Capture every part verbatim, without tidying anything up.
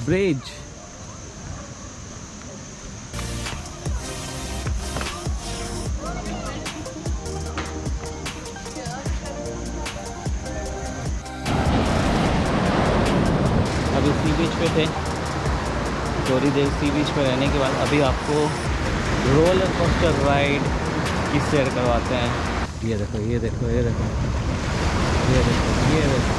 Bridge. अभी सी बीच पे थे, थोड़ी देर सी बीच पे रहने के बाद अभी आपको रोलर कोस्टर राइड की सैर करवाते हैं। ये देखो ये देखो ये देखो ये देखो ये देखो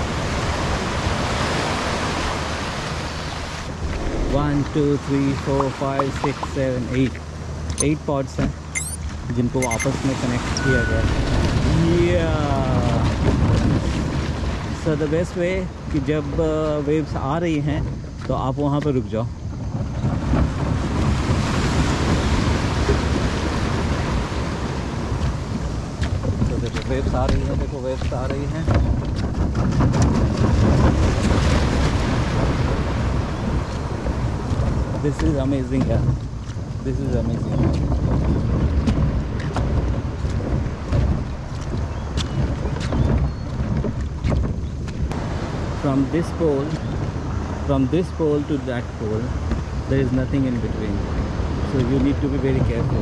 one two three four five six seven eight eight pods हैं जिनको आपस में कनेक्ट किया गया है। सो द बेस्ट वे कि जब वेव्स आ रही हैं तो आप वहाँ पर रुक जाओ। तो देखो वेव्स आ रही हैं, देखो वेव्स आ रही हैं। दिस इज अमेजिंग यार, this is amazing. From this pole, from this pole to that pole, there is nothing in between. So you need to be very careful.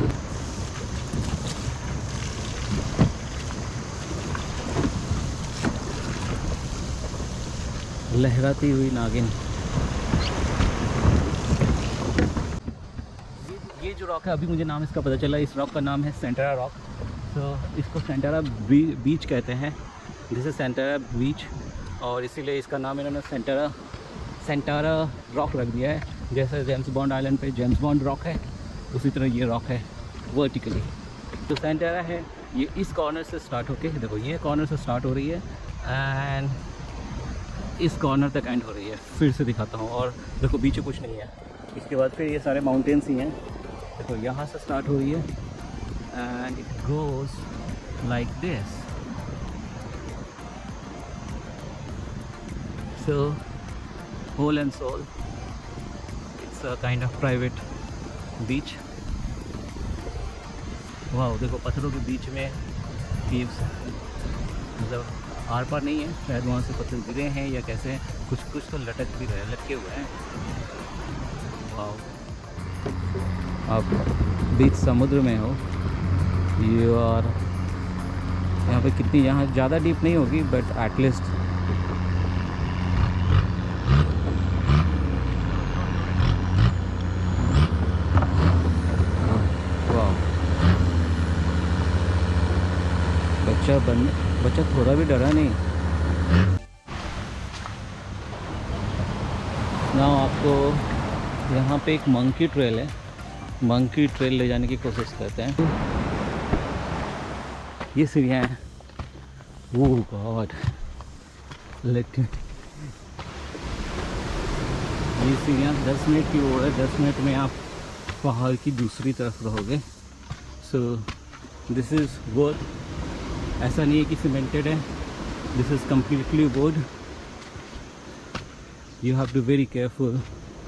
लहराती हुई नागिन। ये जो रॉक है, अभी मुझे नाम इसका पता चला, इस रॉक का नाम है सेंटेरा रॉक। तो इसको सेंटेरा बीच कहते हैं। दिस इज सेंटेरा बीच और इसीलिए इसका नाम इन्होंने सेंटेरा सेंटेरा रॉक रख दिया है। जैसे जेम्स बॉन्ड आइलैंड पे जेम्स बॉन्ड रॉक है, उसी तरह ये रॉक है वर्टिकली। तो सेंटेरा है ये इस कॉर्नर से स्टार्ट होके, देखो ये कॉर्नर से स्टार्ट हो रही है एंड इस कॉर्नर तक एंड हो रही है। फिर से दिखाता हूँ, और देखो पीछे कुछ नहीं है। इसके बाद फिर ये सारे माउंटेन्स ही हैं। देखो यहाँ से स्टार्ट हो रही है and it goes like this. So whole and soul, it's a kind of private beach. वाह देखो पत्थरों के बीच में caves, मतलब आर पार नहीं है, शायद वहाँ से पत्थर गिरे हैं या कैसे, कुछ कुछ तो लटक भी रहे, लटके हुए हैं। वाह, आप बीच समुद्र में हो, ये और यहाँ पे कितनी, यहाँ ज़्यादा डीप नहीं होगी बट एटलीस्ट बच्चा बन बच्चा थोड़ा भी डरा नहीं। ना आपको यहाँ पे एक मंकी ट्रेल है, मंकी ट्रेल ले जाने की कोशिश करते हैं। ये सीढ़ियाँ हैं, ओह गॉड, लेट ये सीढ़ियाँ दस मिनट की ओर है, दस मिनट में आप पहाड़ की दूसरी तरफ रहोगे। सो दिस इज़ वुड, ऐसा नहीं है कि सीमेंटेड है, this is completely wood. You have to very careful.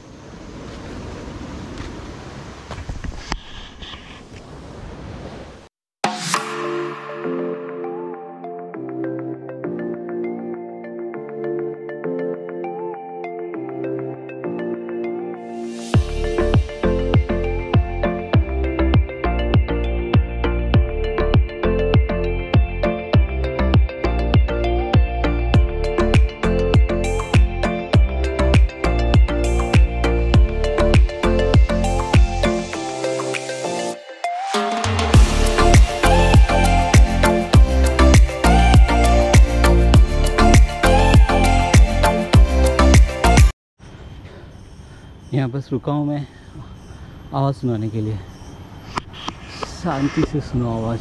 यहाँ बस रुका हूँ मैं आवाज़ सुनाने के लिए, शांति से सुनो आवाज़।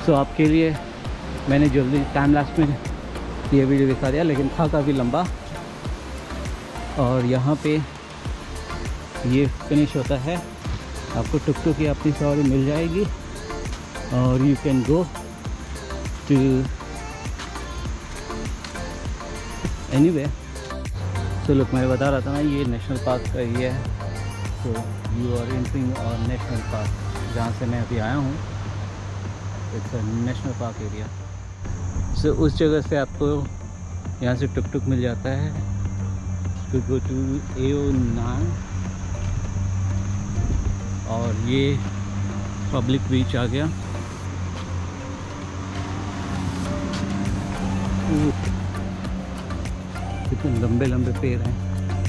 सो आपके लिए मैंने जल्दी टाइम लैप्स में ये वीडियो दिखा दिया, लेकिन था काफ़ी लंबा। और यहाँ पे ये फिनिश होता है, आपको टुक टुक की अपनी सवारी मिल जाएगी और you can go to anyway. So look, मैं बता रहा था ना ये नेशनल पार्क का एरिया है। सो यू आर एंटरिंग और नेशनल पार्क, जहाँ से मैं अभी आया हूँ, it's a national park area. So उस जगह से आपको यहाँ से टुक टुक मिल जाता है to go to A O nine. और ये पब्लिक बीच आ गया। कितने लंबे लंबे पेड़ हैं।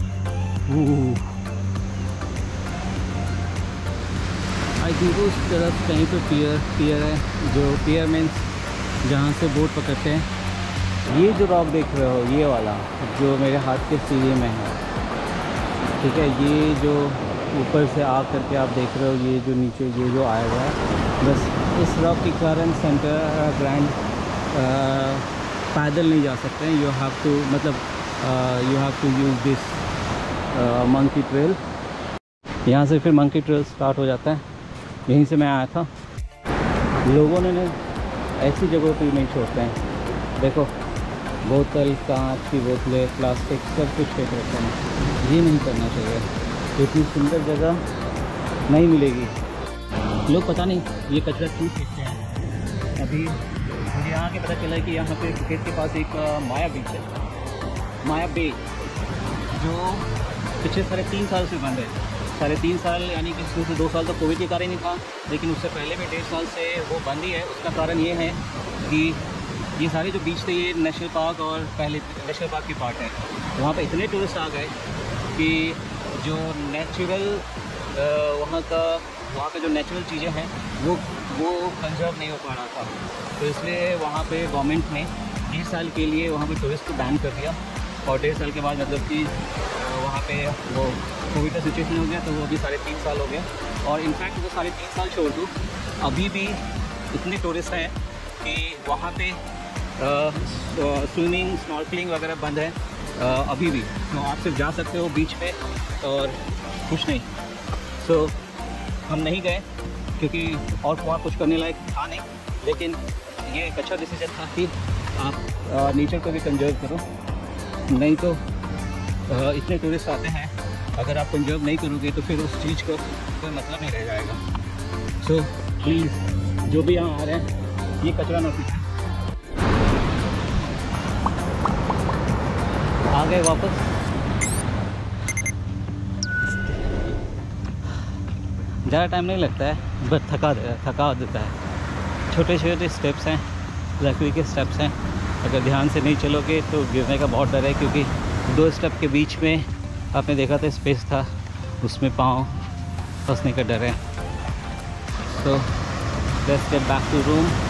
आई थिंक उस तरफ कहीं तो पियर पियर है, जो पियर मीन्स जहाँ से बोट पकड़ते हैं। ये जो रॉक देख रहे हो, ये वाला जो मेरे हाथ के सीधे में है, ठीक है, ये जो ऊपर से आ करके आप देख रहे हो, ये जो नीचे ये जो आया हुआ है, बस इस रॉक के कारण सेंटर ग्रैंड पैदल नहीं जा सकते हैं। यू हैव टू मतलब you have to use this monkey trail. यहाँ से फिर मंकी ट्रेल स्टार्ट हो जाता है। यहीं से मैं आया था। लोगों ने ऐसी जगहों पर नहीं छोड़ते हैं। देखो, बोतल, कांच की बोतलें, प्लास्टिक सब कुछ फेंक रखते हैं। ये नहीं करना चाहिए। इतनी सुंदर जगह नहीं मिलेगी। लोग पता नहीं ये कचरा क्यों फेंकते हैं। अभी मुझे यहाँ के पता चला है कि यहाँ पे फुकेट के पास एक माया बीच है, माया बे, जो पिछले साढ़े तीन साल से बंद है। साढ़े तीन साल यानी कि उसमें से दो साल तो कोविड के कारण ही था, लेकिन उससे पहले भी डेढ़ साल से वो बंद ही है। उसका कारण ये है कि ये सारे जो बीच थे ये नेशनल पार्क और पहले नेशनल पार्क की पार्ट है। वहाँ पे इतने टूरिस्ट आ गए कि जो नेचुरल वहाँ का वहाँ का जो नेचुरल चीज़ें हैं वो वो कंजर्व नहीं हो पा रहा था। तो इसलिए वहाँ पे गवर्नमेंट ने डेढ़ साल के लिए वहाँ पे टूरिस्ट को बैन कर दिया। और डेढ़ साल के बाद मतलब कि वहाँ पे वो कोविड का सिचुएशन हो गया, तो वो अभी साढ़े तीन साल हो गया। और इनफैक्ट वो साढ़े तीन साल छोड़ दूँ, अभी भी इतने टूरिस्ट हैं कि वहाँ पे स्विमिंग, स्नॉर्कलिंग वगैरह बंद है अभी भी। तो आप सिर्फ जा सकते हो बीच पे और कुछ नहीं। सो so, हम नहीं गए क्योंकि और वहाँ कुछ करने लायक था नहीं, लेकिन ये एक अच्छा डिसीजन था कि आप नेचर को भी कंजर्व करो। नहीं तो आ, इतने टूरिस्ट आते हैं, अगर आप कंजर्व नहीं करोगे तो फिर उस चीज़ को कोई मतलब नहीं रह जाएगा। सो so, प्लीज़ जो भी यहाँ आ रहे हैं ये कचरा ना फेंकें। आ गए वापस। ज़्यादा टाइम नहीं लगता है, बस थका थका देता है। छोटे छोटे स्टेप्स हैं, लकड़ी के स्टेप्स हैं। अगर ध्यान से नहीं चलोगे तो गिरने का बहुत डर है, क्योंकि दो स्टेप के बीच में आपने देखा था स्पेस था, उसमें पाँव फंसने का डर है। तो let's get back to room.